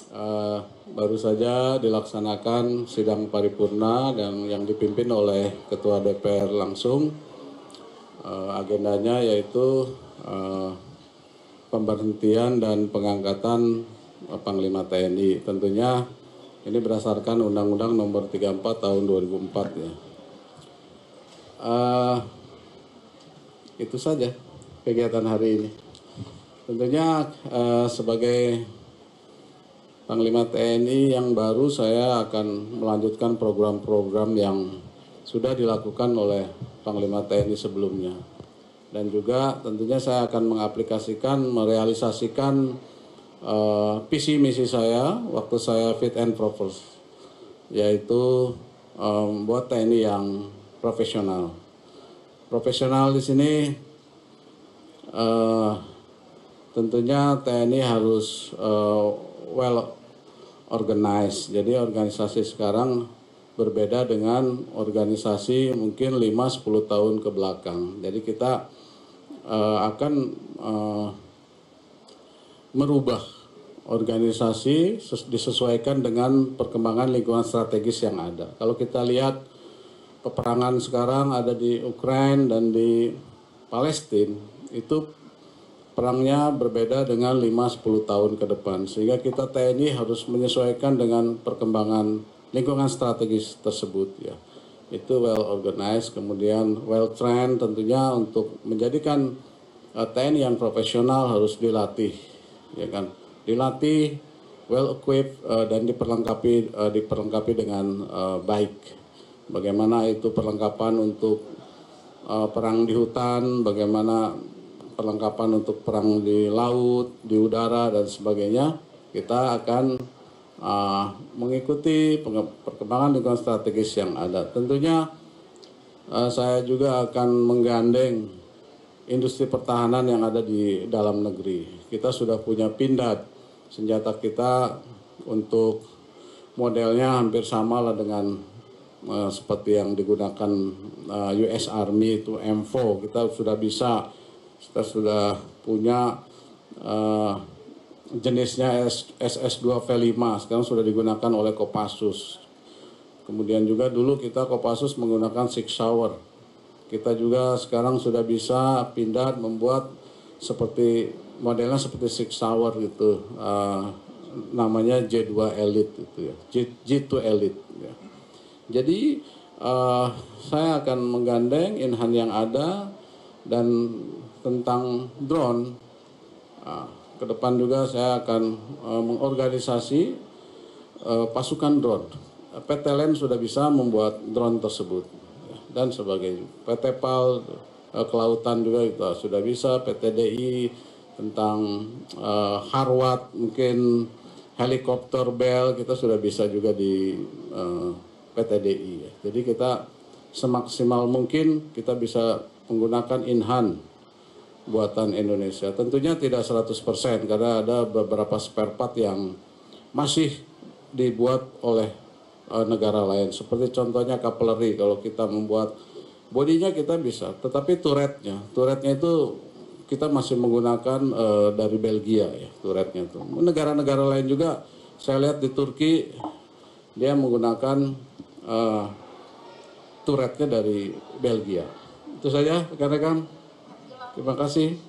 Eh, Baru saja dilaksanakan sidang paripurna dan yang dipimpin oleh Ketua DPR langsung. Agendanya yaitu pemberhentian dan pengangkatan Panglima TNI. Tentunya ini berdasarkan Undang-Undang Nomor 34 Tahun 2004 ya. Itu saja kegiatan hari ini. Tentunya sebagai Panglima TNI yang baru, saya akan melanjutkan program-program yang sudah dilakukan oleh Panglima TNI sebelumnya. Dan juga tentunya saya akan mengaplikasikan, merealisasikan visi misi saya waktu saya fit and proper, yaitu buat TNI yang profesional. Profesional di sini tentunya TNI harus well organized. Jadi organisasi sekarang berbeda dengan organisasi mungkin 5-10 tahun ke belakang. Jadi kita akan merubah organisasi disesuaikan dengan perkembangan lingkungan strategis yang ada. Kalau kita lihat peperangan sekarang ada di Ukraina dan di Palestina, itu perangnya berbeda dengan 5-10 tahun ke depan. Sehingga kita TNI harus menyesuaikan dengan perkembangan lingkungan strategis tersebut ya. Itu well organized, kemudian well trained, tentunya untuk menjadikan TNI yang profesional harus dilatih, ya kan? Dilatih, well equipped dan diperlengkapi dengan baik. Bagaimana itu perlengkapan untuk perang di hutan, bagaimana perlengkapan untuk perang di laut, di udara dan sebagainya. Kita akan mengikuti perkembangan lingkungan strategis yang ada. Tentunya saya juga akan menggandeng industri pertahanan yang ada di dalam negeri. Kita sudah punya Pindad, senjata kita untuk modelnya hampir sama lah dengan seperti yang digunakan US Army, itu M4. Kita sudah punya jenisnya SS2 V5, sekarang sudah digunakan oleh Kopassus. Kemudian juga dulu kita Kopassus menggunakan Six Sauer. Kita juga sekarang sudah bisa Pindad membuat modelnya seperti Six Sauer gitu. Namanya J2 Elite itu ya. J2 Elite ya. Jadi saya akan menggandeng Inhan yang ada. Dan tentang drone, ke depan juga saya akan mengorganisasi pasukan drone. PT LEN sudah bisa membuat drone tersebut dan sebagainya. PT PAL kelautan juga kita sudah bisa. PT DI tentang Harwat, mungkin helikopter Bell kita sudah bisa juga di PT DI. Jadi kita semaksimal mungkin kita bisa menggunakan Inhan buatan Indonesia. Tentunya tidak 100% karena ada beberapa spare part yang masih dibuat oleh negara lain. Seperti contohnya cutlery, kalau kita membuat bodinya kita bisa, tetapi turretnya itu kita masih menggunakan dari Belgia ya, turretnya itu. Negara-negara lain juga saya lihat di Turki dia menggunakan turretnya dari Belgia. Itu saja rekan-rekan. Terima kasih.